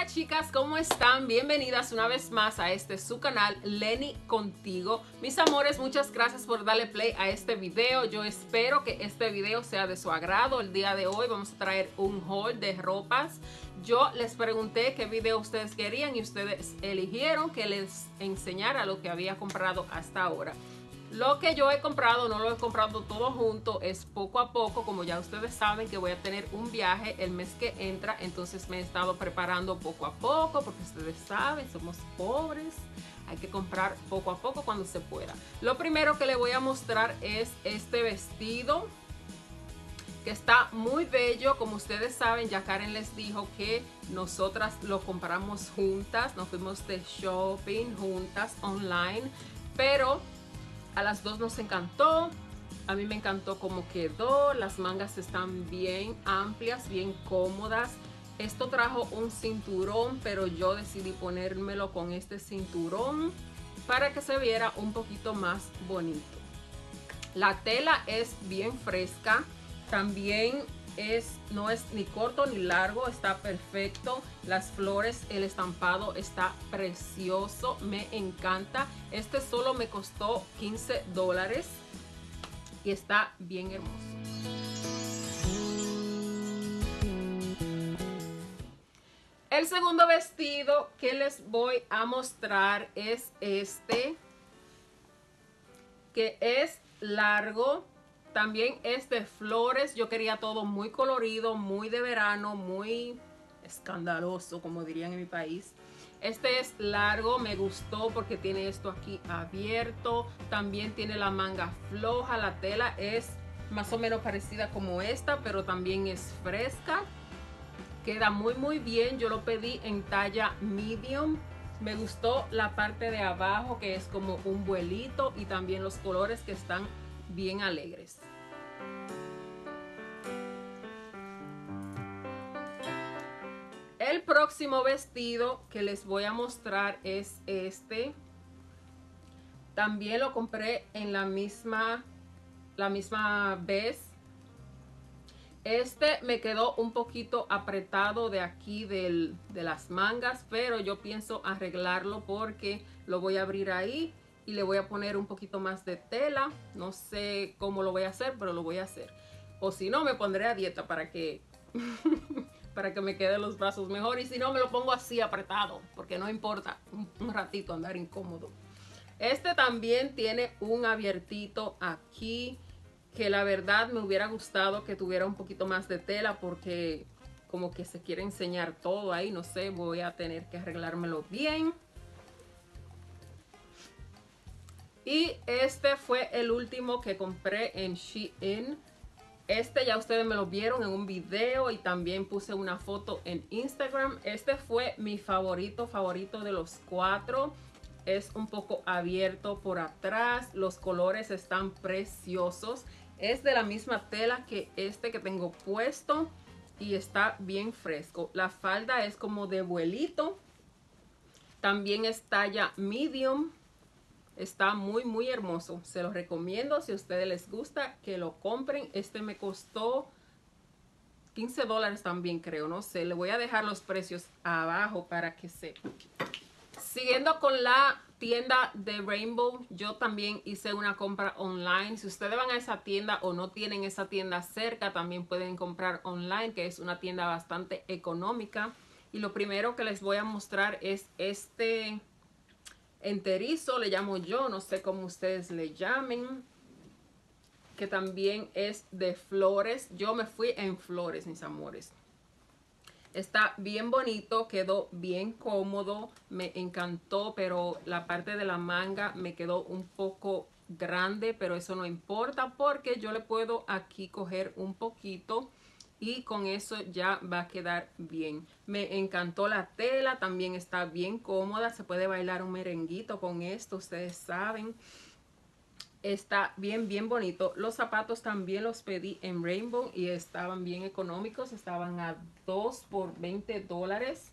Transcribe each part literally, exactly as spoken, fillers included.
chicas, ¿cómo están? Bienvenidas una vez más a este su canal Lenny Contigo. Mis amores, muchas gracias por darle play a este video. Yo espero que este video sea de su agrado. El día de hoy vamos a traer un haul de ropas. Yo les pregunté qué video ustedes querían y ustedes eligieron que les enseñara lo que había comprado hasta ahora. Lo que yo he comprado no lo he comprado todo junto, es poco a poco. Como ya ustedes saben que voy a tener un viaje el mes que entra, entonces me he estado preparando poco a poco porque ustedes saben, somos pobres, hay que comprar poco a poco cuando se pueda. Lo primero que les voy a mostrar es este vestido que está muy bello. Como ustedes saben, ya Karen les dijo que nosotras lo compramos juntas, nos fuimos de shopping juntas online, pero a las dos nos encantó. A mí me encantó cómo quedó. Las mangas están bien amplias, bien cómodas. Esto trajo un cinturón, pero yo decidí ponérmelo con este cinturón para que se viera un poquito más bonito. La tela es bien fresca. También es, no es ni corto ni largo, está perfecto. Las flores, el estampado está precioso, me encanta. Este solo me costó quince dólares y está bien hermoso. El segundo vestido que les voy a mostrar es este, que es largo. También es de flores. Yo quería todo muy colorido, muy de verano, muy escandaloso, como dirían en mi país. Este es largo, me gustó porque tiene esto aquí abierto. También tiene la manga floja. La tela es más o menos parecida como esta, pero también es fresca. Queda muy muy bien. Yo lo pedí en talla medium. Me gustó la parte de abajo, que es como un vuelito, y también los colores que están bien alegres. El próximo vestido que les voy a mostrar es este. También lo compré en la misma la misma vez. Este me quedó un poquito apretado de aquí del, de las mangas, pero yo pienso arreglarlo porque lo voy a abrir ahí y le voy a poner un poquito más de tela. No sé cómo lo voy a hacer, pero lo voy a hacer. O si no, me pondré a dieta para que para que me queden los brazos mejor. Y si no, me lo pongo así apretado, porque no importa un, un ratito andar incómodo. Este también tiene un abiertito aquí, que la verdad me hubiera gustado que tuviera un poquito más de tela, porque como que se quiere enseñar todo ahí. No sé, voy a tener que arreglármelo bien. Y este fue el último que compré en Shein. Este ya ustedes me lo vieron en un video y también puse una foto en Instagram. Este fue mi favorito, favorito de los cuatro. Es un poco abierto por atrás. Los colores están preciosos. Es de la misma tela que este que tengo puesto y está bien fresco. La falda es como de vuelito. También es talla medium. Está muy muy hermoso, se los recomiendo. Si a ustedes les gusta, que lo compren. Este me costó quince dólares también, creo, no sé. Le voy a dejar los precios abajo para que sepan. Siguiendo con la tienda de Rainbow, yo también hice una compra online. Si ustedes van a esa tienda o no tienen esa tienda cerca, también pueden comprar online, que es una tienda bastante económica. Y lo primero que les voy a mostrar es este enterizo, le llamo yo, no sé cómo ustedes le llamen, que también es de flores. Yo me fui en flores, mis amores. Está bien bonito, quedó bien cómodo, me encantó, pero la parte de la manga me quedó un poco grande, pero eso no importa porque yo le puedo aquí coger un poquito y con eso ya va a quedar bien. Me encantó la tela, también está bien cómoda, se puede bailar un merenguito con esto, ustedes saben. Está bien, bien bonito. Los zapatos también los pedí en Rainbow y estaban bien económicos. Estaban a dos por veinte dólares.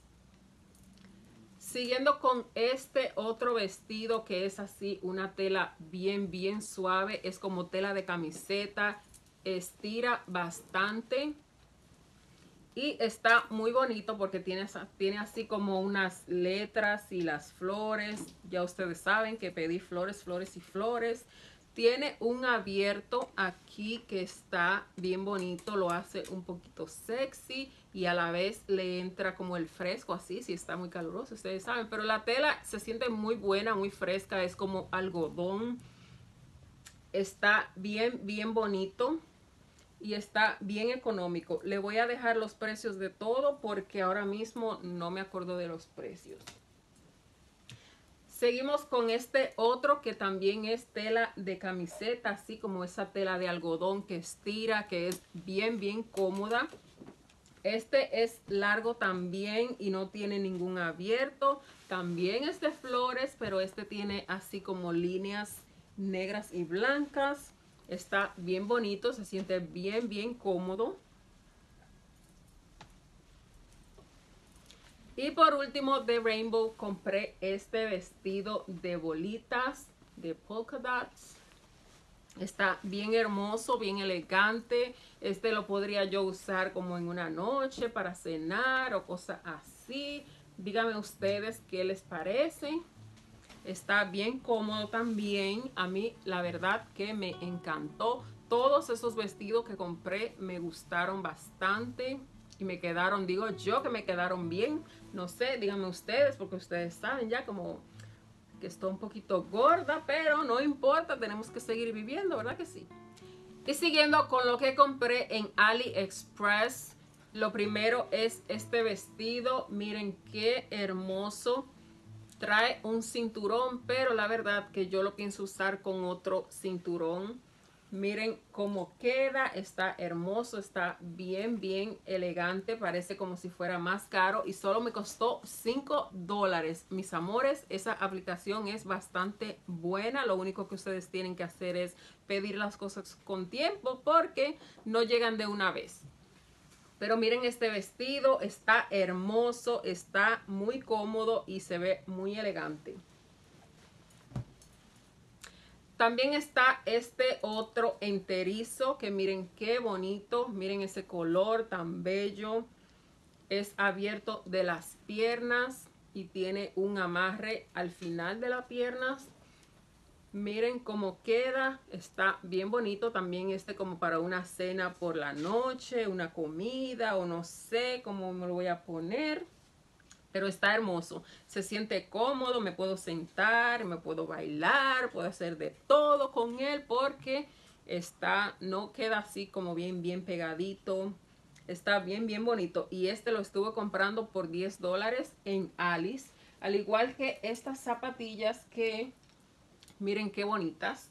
Siguiendo con este otro vestido que es así, una tela bien, bien suave. Es como tela de camiseta. Estira bastante. Y está muy bonito porque tiene, tiene así como unas letras y las flores. Ya ustedes saben que pedí flores, flores y flores. Tiene un abierto aquí que está bien bonito. Lo hace un poquito sexy y a la vez le entra como el fresco así. Si está muy caluroso, ustedes saben. Pero la tela se siente muy buena, muy fresca. Es como algodón. Está bien, bien bonito. Y está bien económico. Le voy a dejar los precios de todo porque ahora mismo no me acuerdo de los precios. Seguimos con este otro que también es tela de camiseta, así como esa tela de algodón que estira, que es bien, bien cómoda. Este es largo también y no tiene ningún abierto. También es de flores, pero este tiene así como líneas negras y blancas. Está bien bonito, se siente bien, bien cómodo. Y por último, de Rainbow, compré este vestido de bolitas, de polka dots. Está bien hermoso, bien elegante. Este lo podría yo usar como en una noche para cenar o cosas así. Díganme ustedes qué les parece. Está bien cómodo también. A mí la verdad que me encantó. Todos esos vestidos que compré me gustaron bastante. Y me quedaron, digo yo que me quedaron bien. No sé, díganme ustedes, porque ustedes saben ya como que estoy un poquito gorda. Pero no importa, tenemos que seguir viviendo, ¿verdad que sí? Y siguiendo con lo que compré en AliExpress. Lo primero es este vestido. Miren qué hermoso. Trae un cinturón, pero la verdad que yo lo pienso usar con otro cinturón. Miren cómo queda, está hermoso, está bien, bien elegante. Parece como si fuera más caro y solo me costó cinco dólares. Mis amores, esa aplicación es bastante buena. Lo único que ustedes tienen que hacer es pedir las cosas con tiempo porque no llegan de una vez. Pero miren este vestido, está hermoso, está muy cómodo y se ve muy elegante. También está este otro enterizo que miren qué bonito, miren ese color tan bello. Es abierto de las piernas y tiene un amarre al final de las piernas. Miren cómo queda, está bien bonito también este como para una cena por la noche, una comida o no sé cómo me lo voy a poner. Pero está hermoso, se siente cómodo, me puedo sentar, me puedo bailar, puedo hacer de todo con él porque está, no queda así como bien, bien pegadito. Está bien, bien bonito. Y este lo estuve comprando por diez dólares en Alice. Al igual que estas zapatillas que... Miren qué bonitas.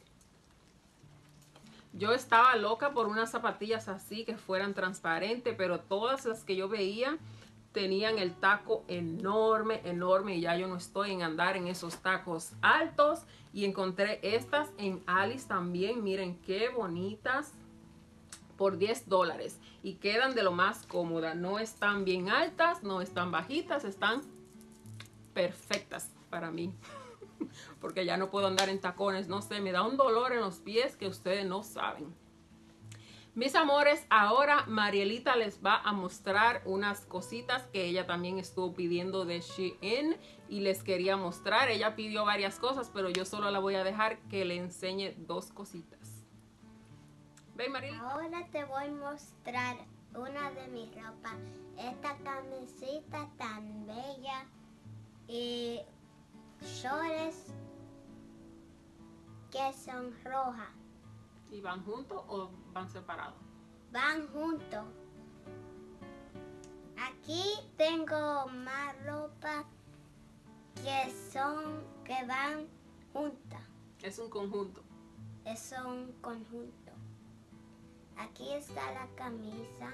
Yo estaba loca por unas zapatillas así que fueran transparentes, pero todas las que yo veía tenían el taco enorme, enorme. Y ya yo no estoy en andar en esos tacos altos. Y encontré estas en Alice también. Miren qué bonitas. Por diez dólares. Y quedan de lo más cómoda. No están bien altas, no están bajitas, están perfectas para mí. Porque ya no puedo andar en tacones, no sé, me da un dolor en los pies que ustedes no saben. Mis amores, ahora Marielita les va a mostrar unas cositas que ella también estuvo pidiendo de Shein y les quería mostrar. Ella pidió varias cosas, pero yo solo la voy a dejar que le enseñe dos cositas. ¿Ven, Marielita? Ahora te voy a mostrar una de mis ropas. Esta camisita tan bella y shorts que son rojas. ¿Y van juntos o van separados? Van juntos. Aquí tengo más ropa que son que van juntas. Es un conjunto. Es un conjunto. Aquí está la camisa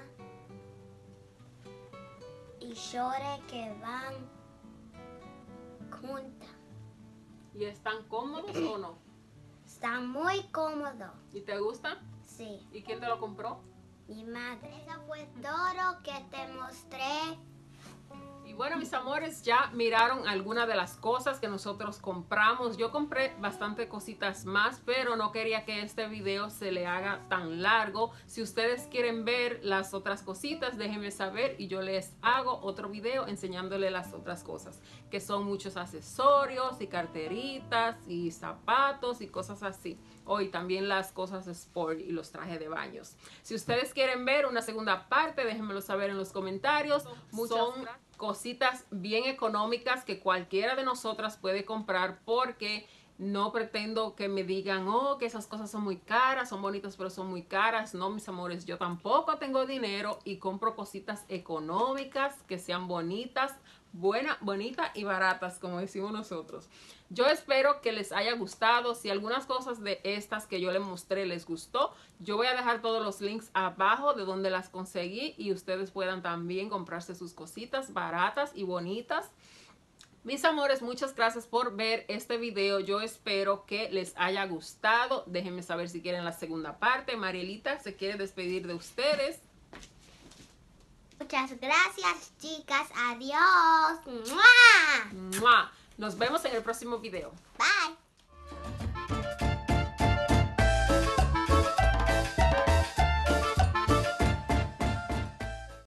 y shorts que van juntas. ¿Y están cómodos o no? Está muy cómodo. ¿Y te gustan? Sí. ¿Y quién te lo compró? Mi madre. Eso fue todo que te mostré. Y bueno, mis amores, ya miraron algunas de las cosas que nosotros compramos. Yo compré bastante cositas más, pero no quería que este video se le haga tan largo. Si ustedes quieren ver las otras cositas, déjenme saber y yo les hago otro video enseñándole las otras cosas, que son muchos accesorios y carteritas y zapatos y cosas así. Hoy también las cosas sport y los trajes de baños. Si ustedes quieren ver una segunda parte, déjenmelo saber en los comentarios. Son cositas bien económicas que cualquiera de nosotras puede comprar, porque no pretendo que me digan, oh, que esas cosas son muy caras, son bonitas pero son muy caras. No, mis amores, yo tampoco tengo dinero y compro cositas económicas que sean bonitas, buenas, bonitas y baratas, como decimos nosotros. Yo espero que les haya gustado. Si algunas cosas de estas que yo les mostré les gustó, yo voy a dejar todos los links abajo de donde las conseguí y ustedes puedan también comprarse sus cositas baratas y bonitas. Mis amores, muchas gracias por ver este video. Yo espero que les haya gustado. Déjenme saber si quieren la segunda parte. Marielita se quiere despedir de ustedes. Muchas gracias, chicas. Adiós. ¡Mua! ¡Mua! Nos vemos en el próximo video. Bye.